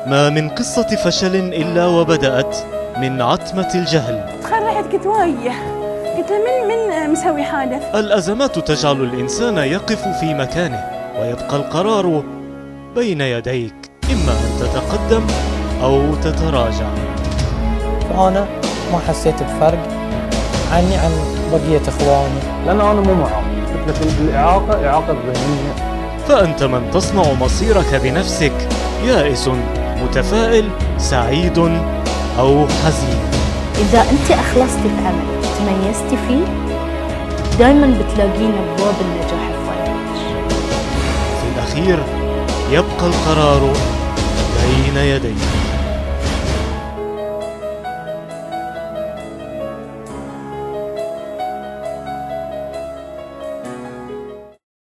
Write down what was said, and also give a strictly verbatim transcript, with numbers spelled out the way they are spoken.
ما من قصة فشل إلا وبدأت من عتمة الجهل. تخرعت قلت وايه، قلت من من مسوي حادث. الأزمات تجعل الإنسان يقف في مكانه ويبقى القرار بين يديك، إما أن تتقدم أو تتراجع. فأنا ما حسيت بفرق عني عن بقية إخواني، لأن أنا مو معاق، لكن الإعاقة إعاقة ذهنية. فأنت من تصنع مصيرك بنفسك، يائس، متفائل، سعيد أو حزين. إذا أنت أخلصتي في عمل تميزتي فيه، دائما بتلاقين أبواب النجاح في وجهك. في الأخير يبقى القرار بين يديك.